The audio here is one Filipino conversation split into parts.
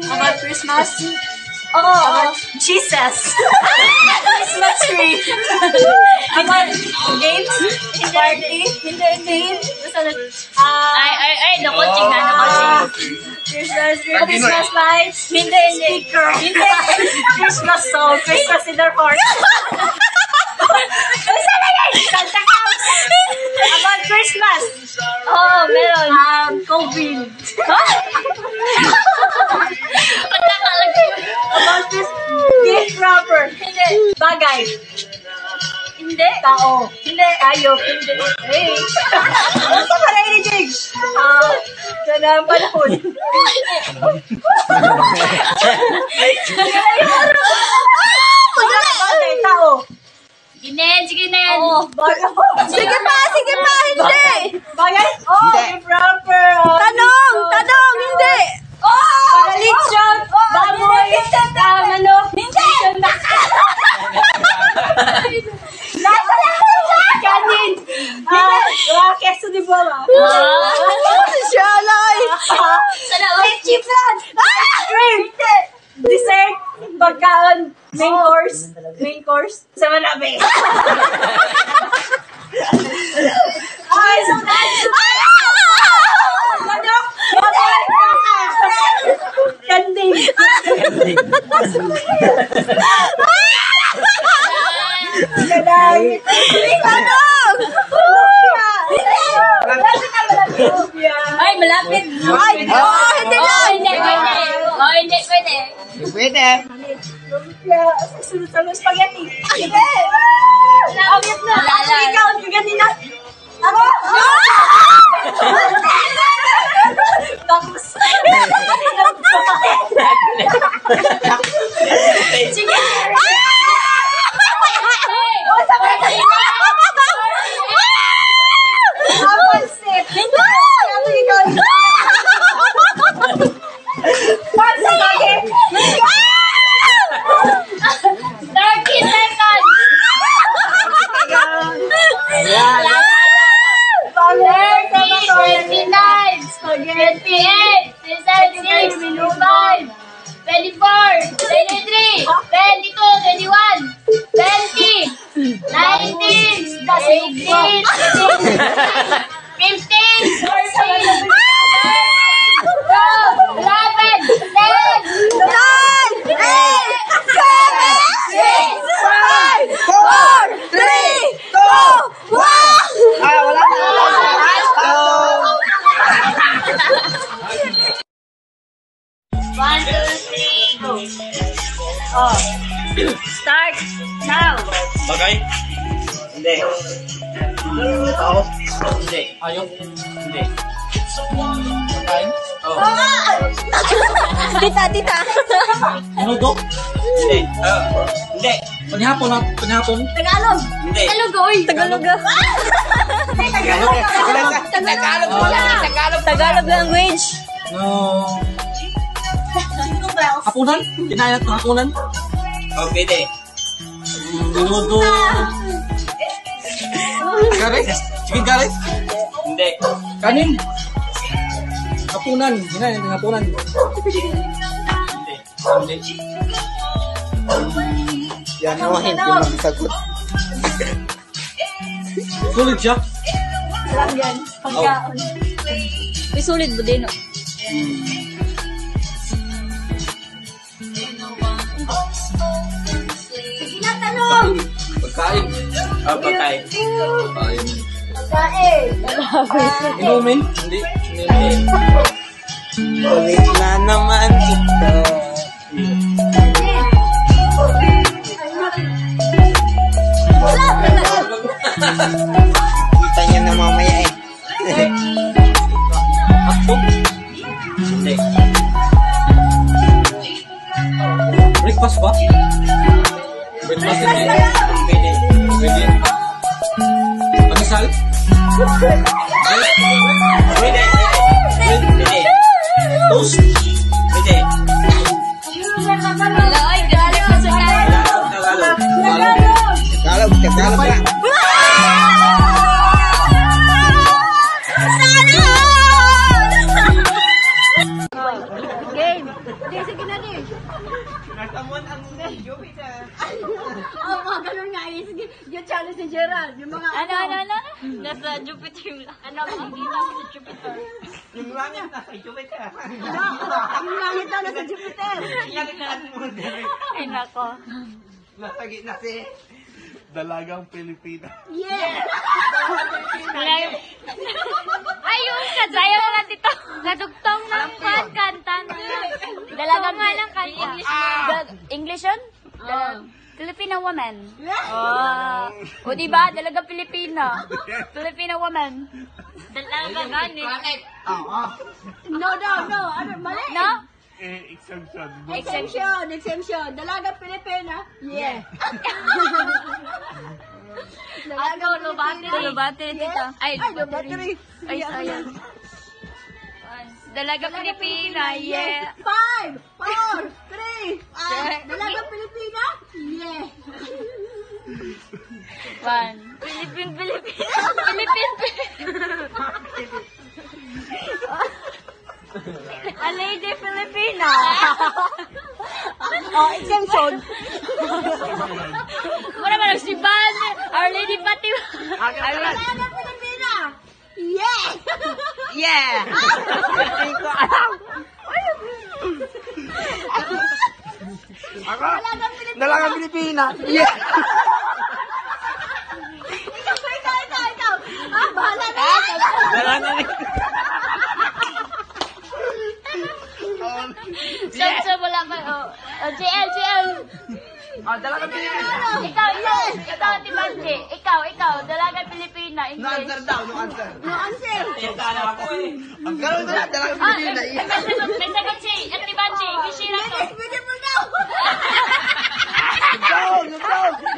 About Christmas? About Jesus. Christmas tree. About games? Party? Hindi. Ay, no coaching na, no coaching. Christmas lights? Hindi. Christmas song. Christmas in their heart. Santa Claus. About Christmas? Meron. COVID. About this gift wrapper. Hindi. Bagay. Hindi. Tao. Hindi. Ayok. Hindi. Hey. Basta ka nainig. Sana ang panahon. Bagay. Tao. Sige na yan. Sige pa, hindi. Bagay? Gift wrapper. Tanong, hindi. Paralitsyon. Baboy. Hindi. Kanin. Queso de bola. Shalay. Chips lang. Drink. Dessert. Pagkaon. Main course. Sa manabi. Ay, so manok. Kanding. Ay, malapit. Ay, hindi na. Hindi pwede. Susunod sa mga spaghetti. Hindi. Awit na. Ikaw, ganina. Ako. Tapos. Sige. Start now. Bagay? Hindi. Tao? Hindi. Ayaw? Hindi. Bagay? Oo. Tita. Minuto? Hindi. Hindi. Panihapon. Tagalog. Hindi. Tagalog language. No. Hapunan? Dinayat ng hapunan? Oh, pwede. Minuto. Garis? Chicken garis? Hindi. Kanin? Hapunan. Dinayat ng hapunan. Hindi. Yan ang hindi magsagot. Sulit siya? Lang yan. Pagkaon. May sulit mo din, Pagkain. Pagkain. Inumin? Hindi. Ulit na naman ito. Kita niya na mamaya eh. Hotdog? Hindi. Breakfast ba? Breakfast hindi. Pwede. Panisal? Pwede. Toast? Pwede. Tagalog lang. Game. Sige na din. Nasamon ang Jupiter. Oh, mga ganun nga eh. Sige, yung challenge ni Gerald. Yung mga Ano? Nasa Jupiter lang. Ano, hindi lang sa Jupiter. Yung langit nasa Jupiter. Yung langit daw nasa Jupiter. Iyakitaan mo din. Ay, nako. Nasa gitna si Dalagang Pilipina. Yeah! Ay, yung sasayaw nga dito. Nadugtong ng kanta. Dalaga nga ng kanta. English yun? Filipino woman. O diba? Dalaga Pilipina. Filipino woman. Dalaga ganit. No. Ano, mali. No? Exemption. Exemption. Dalaga Pilipina. Yeah. Ano, lubate dito. Ay, battery. Ay, sayang. Dalaga Pilipina, yeah. 5, 4, 3. Dalaga Pilipina. Yeah. One. Philippine. A lady Filipina. Oh, exemption. Mura man si Ban. Our Lady Pati. Dalaga Pilipina. Yeah. Yeah! Hindi ko alam. Ako? Dalagang Pilipina. Yeah! Ikaw. Bahala na. Dalagang So wala pa. JL. Dalagang Pilipina. Ikaw, Ate Banji. Ikaw, Dalaga Pilipina. No answer daw, no answer. No answer. Kala ako eh. Ang gano'n na, dalagang Pilipina. Yeah! May sagot si Ate Banji. Bishira to. It's beautiful daw. Go!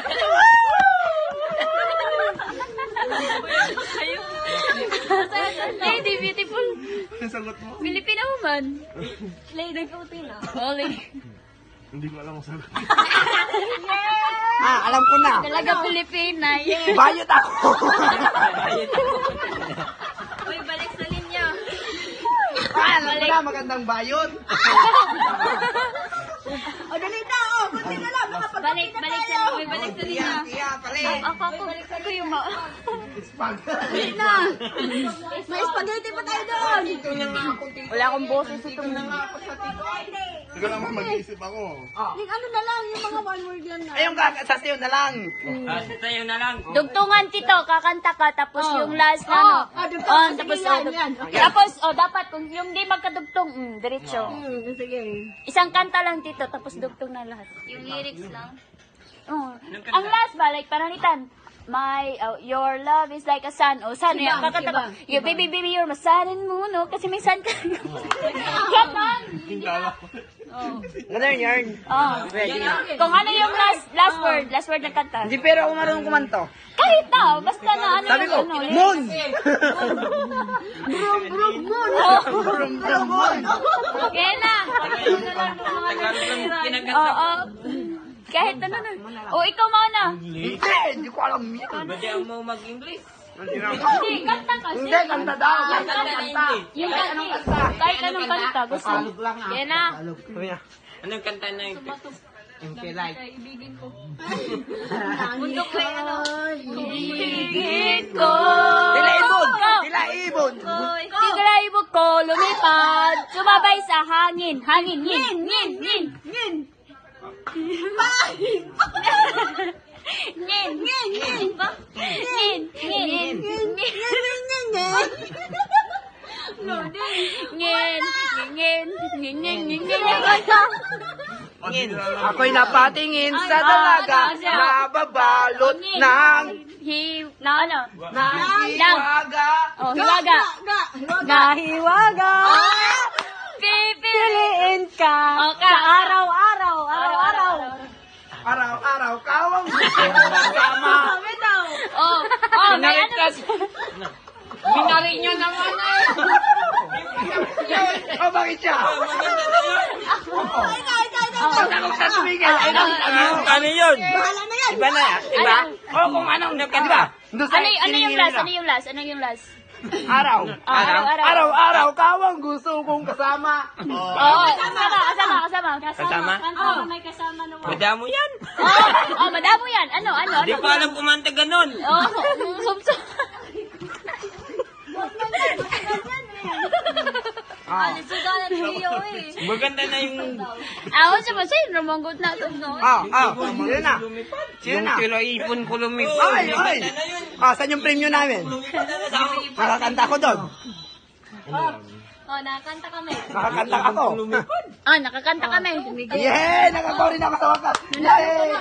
Lady beautiful. Ang sagot mo? Filipina woman. Lady Filipina. Holy. Hindi ko alam ang sagot. Alam ko na. Dalaga Pilipina. Yeah. Bayot ako. Uy, balik sa linya. Alam ko na, magandang bayot. O, dali na. O, kunti na lang. Balik sa linya. Uy, balik sa linya. Tiya, pali. Ako yung Dali na. May spaghetti pa tayo doon. Wala akong boses ito. Sige lang, mag-iisip ako. Ano na lang, yung mga one word lang na. Ayun ka, sasayaw na lang. Tayo na lang. Dugtungan tito, kakanta ka, tapos yung last na ano. dugtungan. Tapos, Sige, yan. Okay. tapos, dapat, kung yung di magkadugtong, diretso. Sige. Isang kanta lang tito, tapos dugtong na lahat. Yung lyrics lang? Ang last ba, like, pananitan. Your love is like a sun. Sun. Yan, kakanta ko. You, baby, you're my sun and moon. Kasi may sun ka. Ganon. Hindi ko alam. Ganun yarn. Ready na. Kung ano yung last word ng kanta. Hindi pero ako marunong kumanto. Kahit na, basta na ano Sabi ko, yung ano. moon! Moon. Okay na. Tagalog lang kinaganda. Oo. Kahit ano na. Ikaw muna. Hindi ko alam yan. Ba't di mo mag-English? Hindi, kanta kasi. Hindi, kanta daw. Kanta. Yung kanta. Kahit anong kanta. Gusto. Yan na. Anong kanta na yung... Yung kilay. Mundo ko yung ano. Ibigin ko. Tila ibon! Tigraybo ko lumipad. Sumabay sa hangin. Hangin. Ngin. Ngin. Ako'y napatingin sa dalaga na babalot ng hiwaga. Hiwaga. Nahiwaga. Pipiliin ka sa araw-araw. Araw-araw kawang gusto mo kasama. May ano. Minari nyo naman eh. Bakit siya? Pagkakong sa tumigil. Ano yun? Bahala na yan. Iba na? Iba? O kung anong diba? Ano yung last? Araw-araw kawang gusto kong kasama. Asama. Kasama? Kanta may kasama naman. Madamo yan. Madamo yan. Ano? Di ko alam kumanta ganon. Sumsum. Maganda na yung... Siya ba siya? Ramanggot na ito. Sino na? Sino Yung na? tira ipon ko lumipad. Ay! Saan yung premium namin? Nakakanta ko doon. Nakakanta kami. Nakakanta ako. Nakakanta kami. Yeah! Nakabaw rin ako sa wakas. Yay!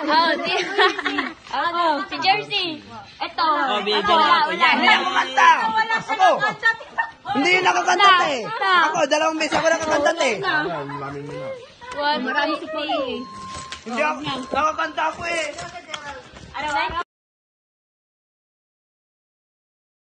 Si Jersey. Ito. Bigyan ako yan. Hindi ako kanta. Ako. Hindi yung nakakanta eh. Ako, 2 beses ako nakakanta eh. Maraming mga. Marami si Pay. Hindi ako, nakakanta ako eh. Ano ba?